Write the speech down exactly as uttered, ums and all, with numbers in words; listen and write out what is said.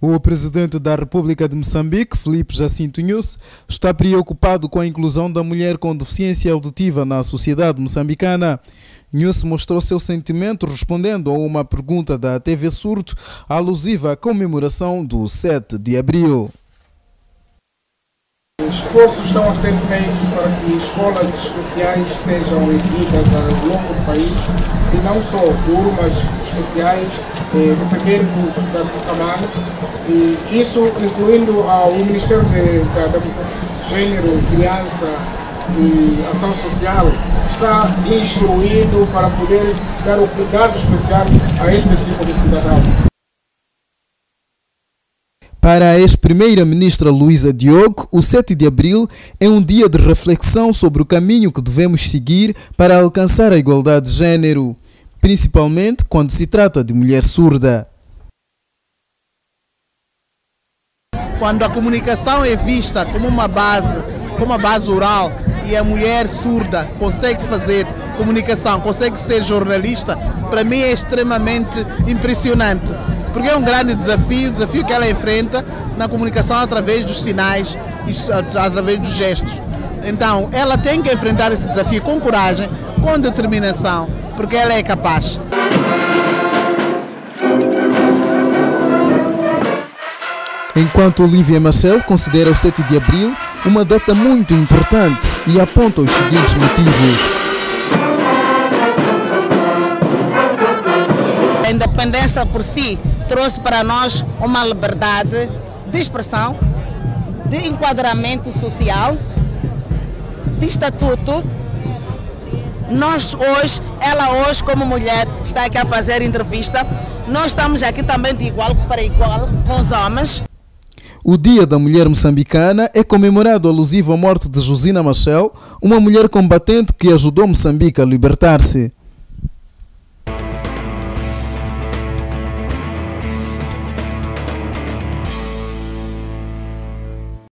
O presidente da República de Moçambique, Filipe Jacinto Nyusi, está preocupado com a inclusão da mulher com deficiência auditiva na sociedade moçambicana. Nyusi mostrou seu sentimento respondendo a uma pergunta da T V Surdo alusiva à comemoração do sete de abril. Esforços estão a ser feitos para que escolas especiais estejam erguidas ao longo do país, e não só turmas especiais, eh, dependendo do tamanho, e isso incluindo ao Ministério de, da, da Gênero, Criança e Ação Social, está instruído para poder dar o cuidado especial a este tipo de cidadão. Para a ex-primeira-ministra Luísa Diogo, o sete de abril é um dia de reflexão sobre o caminho que devemos seguir para alcançar a igualdade de género, principalmente quando se trata de mulher surda. Quando a comunicação é vista como uma base, como uma base oral, e a mulher surda consegue fazer comunicação, consegue ser jornalista, para mim é extremamente impressionante. Porque é um grande desafio, desafio que ela enfrenta na comunicação através dos sinais e através dos gestos. Então, ela tem que enfrentar esse desafio com coragem, com determinação, porque ela é capaz. Enquanto Olivia Machel considera o sete de abril uma data muito importante e aponta os seguintes motivos. A independência por si trouxe para nós uma liberdade de expressão, de enquadramento social, de estatuto. Nós hoje, ela hoje como mulher está aqui a fazer entrevista. Nós estamos aqui também de igual para igual com os homens. O Dia da Mulher Moçambicana é comemorado alusivo à morte de Josina Machel, uma mulher combatente que ajudou Moçambique a libertar-se.